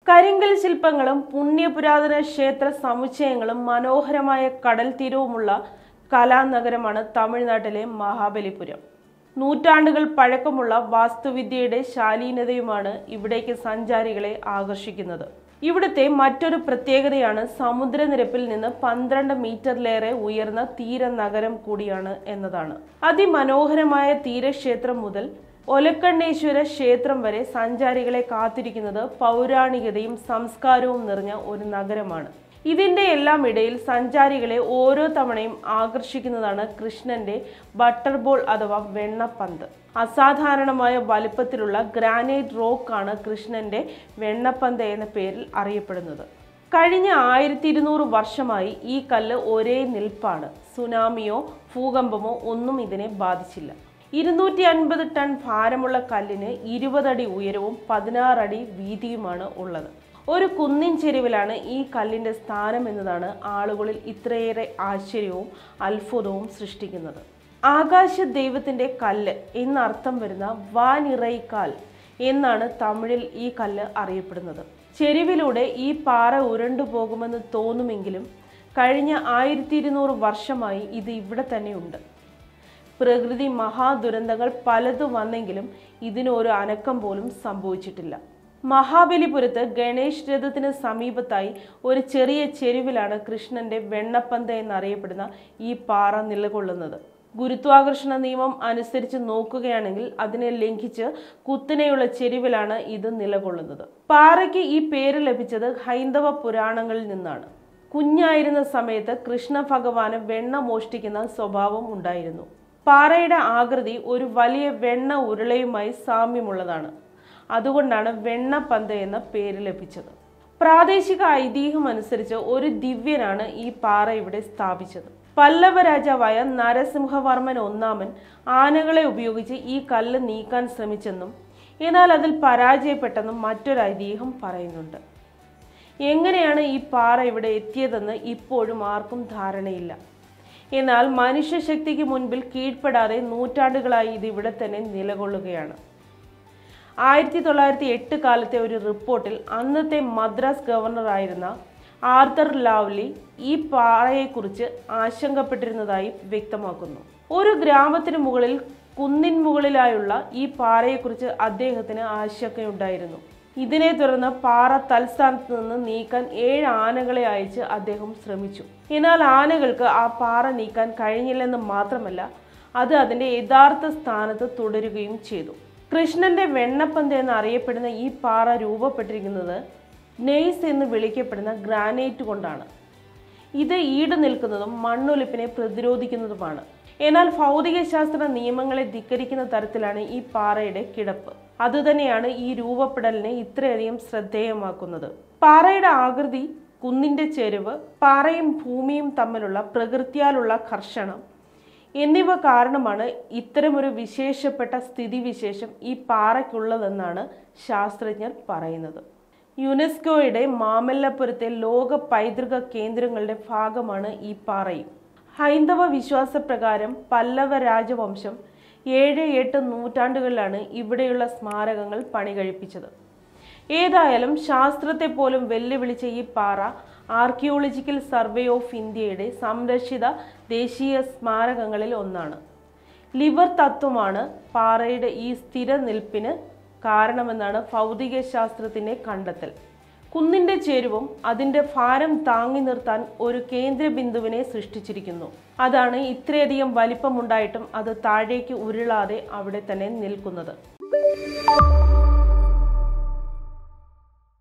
കരിങ്കൽ ശില്പങ്ങളും പുണ്യപുരാതന ക്ഷേത്ര സമുച്ചയങ്ങളും മനോഹരമായ കടൽ തീരവുമുള്ള കലാനഗരമാണ് തമിഴ്നാട്ടിലെ മഹാബലിപുരം. നൂറ്റാണ്ടുകൾ പഴക്കമുള്ള വാസ്തുവിദ്യയുടെ ശാലീനതയുമാണ് ഇവിടേക്ക് സഞ്ചാരികളെ ആകർഷിക്കുന്നത്. ഇവിടുത്തെ മറ്റൊരു പ്രത്യേകതയാണ് സമുദ്രനിരപ്പിൽ നിന്ന് 12 മീറ്ററിലേറെ ഉയർന്ന തീരനഗരം കൂടിയാണ് എന്നതാണ്. അതിമനോഹരമായ തീരക്ഷേത്രം മുതൽ ഒലക്കണ്ണേശ്വര ക്ഷേത്രം വരെ സഞ്ചാരികളെ കാത്തിരിക്കുന്നത് പൗരാണികതയും സംസ്കാരവും നിറഞ്ഞ ഒരു നഗരമാണ്. ഇതിൻ്റെ എല്ലാം ഇടയിൽ സഞ്ചാരികളെ ഓരോ തവണയും ആകർഷിക്കുന്നതാണ് കൃഷ്ണന്റെ ബട്ടർബോൾ അഥവാ വെണ്ണപ്പന്ത്. അസാധാരണമായ വലുപ്പത്തിലുള്ള ഗ്രാനൈറ്റ് റോക്കാണ് കൃഷ്ണന്റെ വെണ്ണപ്പന്ത് എന്ന പേരിൽ അറിയപ്പെടുന്നത്. കഴിഞ്ഞ 1200 വർഷമായി ഈ കല്ല് ഒരേ നിൽപ്പാണ്. സുനാമിയോ ഭൂകമ്പമോ ഒന്നും ഇതിനെ ബാധിച്ചില്ല. 250 ടൺ ഭാരമുള്ള കല്ലിന് 20 അടി ഉയരവും 16 അടി വീതിയുമാണ് ഉള്ളത്. ഒരു കുന്നിൻ ചെരുവിലാണ് ഈ കല്ലിൻ്റെ സ്ഥാനം എന്നതാണ് ആളുകളിൽ ഇത്രയേറെ ആശ്ചര്യവും അത്ഭുതവും സൃഷ്ടിക്കുന്നത്. ആകാശ ദൈവത്തിൻ്റെ കല്ല് എന്നർത്ഥം വരുന്ന വാനിറൈക്കാൽ എന്നാണ് തമിഴിൽ ഈ കല്ല് അറിയപ്പെടുന്നത്. ചെരുവിലൂടെ ഈ പാറ ഉരുണ്ടു പോകുമെന്ന് തോന്നുമെങ്കിലും കഴിഞ്ഞ 1200 വർഷമായി ഇത് ഇവിടെ തന്നെയുണ്ട്. പ്രകൃതി മഹാദുരന്തങ്ങൾ പലതും വന്നെങ്കിലും ഇതിനൊരു അനക്കം പോലും സംഭവിച്ചിട്ടില്ല. മഹാബലിപുരത്ത് ഗണേശ് രഥത്തിന് സമീപത്തായി ഒരു ചെറിയ ചെരുവിലാണ് കൃഷ്ണന്റെ വെണ്ണപ്പന്ത് എന്നറിയപ്പെടുന്ന ഈ പാറ നിലകൊള്ളുന്നത്. ഗുരുത്വാകർഷണ നിയമം അനുസരിച്ച് നോക്കുകയാണെങ്കിൽ അതിനെ ലംഘിച്ച് കുത്തനെയുള്ള ചെരുവിലാണ് ഇത് നിലകൊള്ളുന്നത്. പാറയ്ക്ക് ഈ പേര് ലഭിച്ചത് ഹൈന്ദവ പുരാണങ്ങളിൽ നിന്നാണ്. കുഞ്ഞായിരുന്ന സമയത്ത് കൃഷ്ണ ഭഗവാന് വെണ്ണ മോഷ്ടിക്കുന്ന സ്വഭാവം ഉണ്ടായിരുന്നു. പാറയുടെ ആകൃതി ഒരു വലിയ വെണ്ണ ഉരുളയുമായി സാമ്യമുള്ളതാണ്. അതുകൊണ്ടാണ് വെണ്ണപ്പന്ത് എന്ന പേര് ലഭിച്ചത്. പ്രാദേശിക ഐതിഹ്യം അനുസരിച്ച് ഒരു ദിവ്യനാണ് ഈ പാറ ഇവിടെ സ്ഥാപിച്ചത്. പല്ലവ രാജാവായ നരസിംഹവർമ്മൻ ഒന്നാമൻ ആനകളെ ഉപയോഗിച്ച് ഈ കല്ല് നീക്കാൻ ശ്രമിച്ചെന്നും എന്നാൽ അതിൽ പരാജയപ്പെട്ടെന്നും മറ്റൊരു ഐതിഹ്യം പറയുന്നുണ്ട്. എങ്ങനെയാണ് ഈ പാറ ഇവിടെ എത്തിയതെന്ന് ഇപ്പോഴും ആർക്കും ധാരണയില്ല. എന്നാൽ മനുഷ്യശക്തിക്ക് മുൻപിൽ കീഴ്പ്പെടാതെ നൂറ്റാണ്ടുകളായി ഇത് ഇവിടെ തന്നെ നിലകൊള്ളുകയാണ്. 1908 കാലത്തെ ഒരു റിപ്പോർട്ടിൽ അന്നത്തെ മദ്രാസ് ഗവർണറായിരുന്ന ആർതർ ലാവ്ലി ഈ പാറയെക്കുറിച്ച് ആശങ്കപ്പെട്ടിരുന്നതായി വ്യക്തമാക്കുന്നു. ഒരു ഗ്രാമത്തിന് മുകളിൽ കുന്നിൻ മുകളിലായുള്ള ഈ പാറയെക്കുറിച്ച് അദ്ദേഹത്തിന് ആശങ്കയുണ്ടായിരുന്നു. ഇതിനെ തുടർന്ന് പാറ തൽസ്ഥാനത്ത് നിന്ന് നീക്കാൻ 7 ആനകളെ അയച്ച് അദ്ദേഹം ശ്രമിച്ചു. എന്നാൽ ആനകൾക്ക് ആ പാറ നീക്കാൻ കഴിഞ്ഞില്ലെന്ന് മാത്രമല്ല അത് അതിൻ്റെ യഥാർത്ഥ സ്ഥാനത്ത് തുടരുകയും ചെയ്തു. കൃഷ്ണന്റെ വെണ്ണപ്പന്ത് എന്നറിയപ്പെടുന്ന ഈ പാറ രൂപപ്പെട്ടിരിക്കുന്നത് നെയ്സ് എന്ന് വിളിക്കപ്പെടുന്ന ഗ്രാനൈറ്റ് കൊണ്ടാണ്. ഇത് ഈട് നിൽക്കുന്നതും മണ്ണൊലിപ്പിനെ പ്രതിരോധിക്കുന്നതുമാണ്. എന്നാൽ ഭൗതികശാസ്ത്ര നിയമങ്ങളെ ധിക്കരിക്കുന്ന തരത്തിലാണ് ഈ പാറയുടെ കിടപ്പ്. അതുതന്നെയാണ് ഈ രൂപപ്പെടലിനെ ഇത്രയധികം ശ്രദ്ധേയമാക്കുന്നത്. പാറയുടെ ആകൃതി, കുന്നിൻ്റെ ചെരുവ്, പാറയും ഭൂമിയും തമ്മിലുള്ള പ്രകൃത്യാലുള്ള ഘർഷണം എന്നിവ കാരണമാണ് ഇത്തരമൊരു വിശേഷപ്പെട്ട സ്ഥിതിവിശേഷം ഈ പാറയ്ക്കുള്ളതെന്നാണ് ശാസ്ത്രജ്ഞർ പറയുന്നത്. യുനെസ്കോയുടെ മാമല്ലപുരത്തെ ലോക പൈതൃക കേന്ദ്രങ്ങളുടെ ഭാഗമാണ് ഈ പാറയും. ഹൈന്ദവ വിശ്വാസപ്രകാരം പല്ലവ രാജവംശം 7-8 നൂറ്റാണ്ടുകളിലാണ് ഇവിടെയുള്ള സ്മാരകങ്ങൾ പണികഴിപ്പിച്ചത്. ഏതായാലും ശാസ്ത്രത്തെ പോലും വെല്ലുവിളിച്ച ഈ പാറ ആർക്കിയോളജിക്കൽ സർവേ ഓഫ് ഇന്ത്യയുടെ സംരക്ഷിത ദേശീയ സ്മാരകങ്ങളിൽ ഒന്നാണ്. ലിവർ തത്വമാണ് പാറയുടെ ഈ സ്ഥിര നിൽപ്പിന് കാരണമെന്നാണ് ഭൗതികശാസ്ത്രത്തിൻ്റെ കണ്ടെത്തൽ. കുന്നിൻ്റെ ചെരുവും അതിൻ്റെ ഭാരം താങ്ങി നിർത്താൻ ഒരു കേന്ദ്ര ബിന്ദുവിനെ സൃഷ്ടിച്ചിരിക്കുന്നു. അതാണ് ഇത്രയധികം വലിപ്പമുണ്ടായിട്ടും അത് താഴേക്ക് ഉരുളാതെ അവിടെ തന്നെ നിൽക്കുന്നത്.